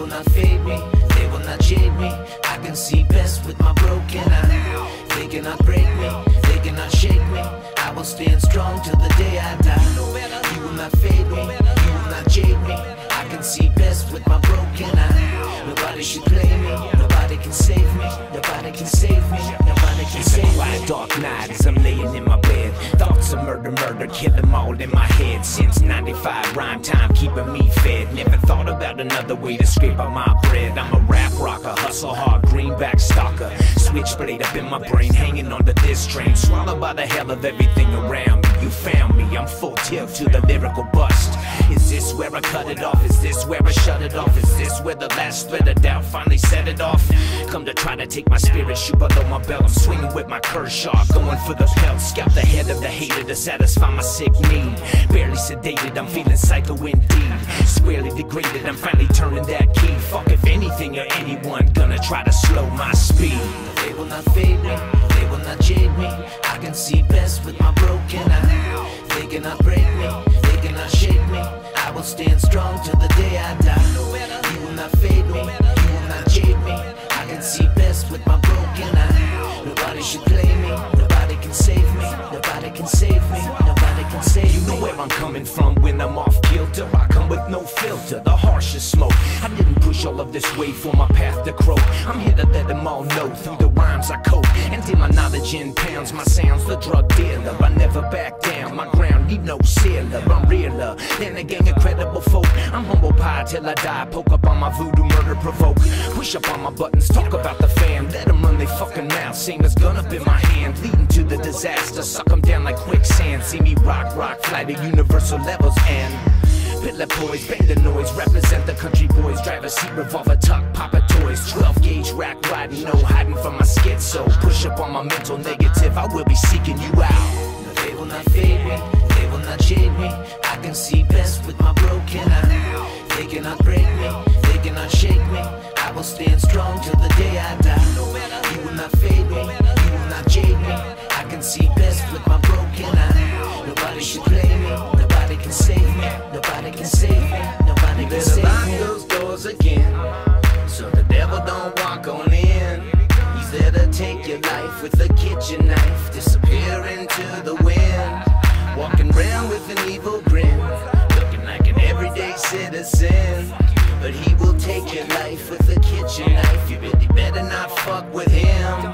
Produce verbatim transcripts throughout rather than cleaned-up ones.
will not fade me, they will not jade me. I can see best with my broken eye. They cannot break me, they cannot shake me. I will stand strong till the day I die. You will not fade me, you will not jade me. I can see best with my broken eye. Nobody should play me, nobody can save me. Nobody can save me, nobody can save me. It's a quiet dark night as I'm laying in my bed. Thoughts of murder, murder, kill them all in my head. Since ninety-five, rhyme time keeping me fed. Never thought about another way to scrape out my bread. I'm a rap rocker, hustle hard, greenback stalker. Switchblade up in my brain, hanging onto this train. Swallowed by the hell of everything around me. You found me, I'm full tilt to the lyrical bust. Is this where I cut it off? Is this where I shut it off? Is this where the last thread of doubt finally set it off? Come to try to take my spirit, shoot below my belt. I'm swinging with my Kershaw, going for the pelt. Scalp the head of the hater to satisfy my sick need. Barely sedated, I'm feeling psycho indeed. Squarely degraded, I'm finally turning that key. Fuck if anything or anyone gonna try to slow my speed. They will not fade me, they will not jade me. I can see best with my broken eye. They cannot break me, they cannot shake me. I will stand strong till the day I die. You will not fade me, you will not jade me. I can see best with my broken eye. Nobody should play me, nobody can save me. Nobody can save me, nobody can save me. You know where I'm coming from when I'm off kilter. I come with no filter, the harshest smoke. I didn't push all of this weight for my path to croak. I'm here to let them all know through the rhymes I coat. And in my knowledge in pounds, my sound's the drug dealer. I never back down, my ground need no sailor. I'm realer than a gang of credible folk. I'm humble pie till I die, poke up on my voodoo, murder provoke. Push up on my buttons, talk about the fam. Let them run their fucking mouth, same as gun up in my hand. Leading to the disaster, suck them down like quicksand. See me rock, rock, fly to universal levels and Pitlet boys, bang the noise, represent the country boys. Drive a seat, revolver tuck, pop a toys. twelve gauge rack riding, no hiding from my schizo. Push up on my mental negative, I will be seeking you out. They will not fade me, they will not jade me. I can see best with my broken eye. They cannot break me, they cannot shake me. I will stand strong till the day I die. You will not fade me, you will not jade me. I can see best with my broken eye. Nobody should play me, nobody can save me. Nobody can save me, nobody can save me. Better lock those doors again, so the devil don't walk on in. He's there to take your life with a kitchen knife, disappear into the wind. Walking around with an evil grin, looking like an everyday citizen. But he will take your life with a kitchen knife. You really better not fuck with him.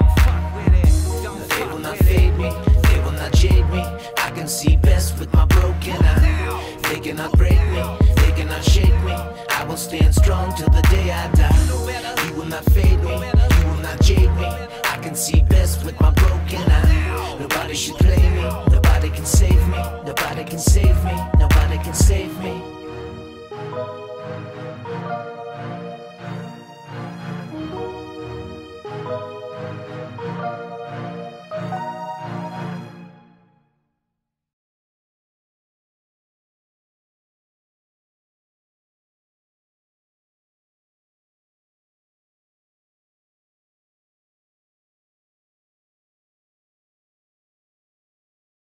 They will not fade me, they will not jade me. I can see best with my broken eye. They cannot break me, they cannot shake me. I will stand strong till the day I die. You will not fade me, you will not jade me. I can see best with my broken eye. Nobody should play me, nobody can save me. Nobody can save me, nobody can save me. Thank you.